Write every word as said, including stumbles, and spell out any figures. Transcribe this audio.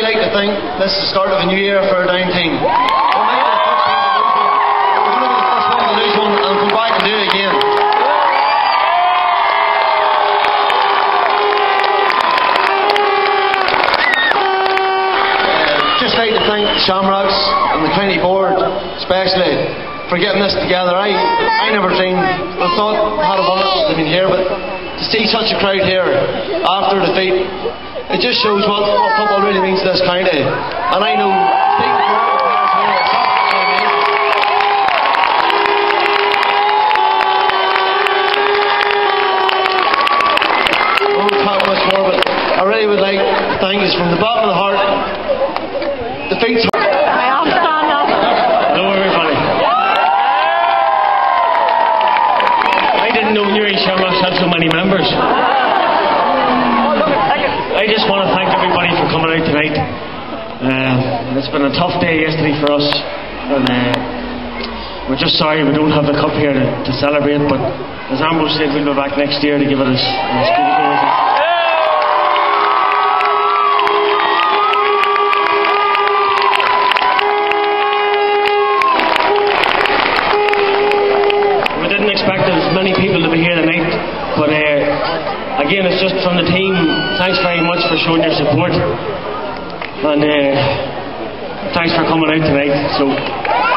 I like to think this is the start of a new era for our down team. We're going to be the first one to lose one and come back and do it again. Just like to thank Shamrocks and the county board, especially, for getting this together. I I never dreamed, I thought I had a won it to be here, but to see such a crowd here after defeat, it just shows what, what football really means to this county. And I know speaking for all the players here, it's absolutely amazing. I won't talk much more, but I really would like to thank you from the bottom of the heart. Defeats. I all stand up. Hello everybody. I didn't know Newry Shamrocks had so many members. I just want to thank everybody for coming out tonight. Uh, it's been a tough day yesterday for us, and uh, we're just sorry we don't have the cup here to, to celebrate, but as Ambrose said, we'll be back next year to give it as, as good a go as it. Many people to be here tonight, but uh, again, it's just from the team. Thanks very much for showing your support, and uh, thanks for coming out tonight. So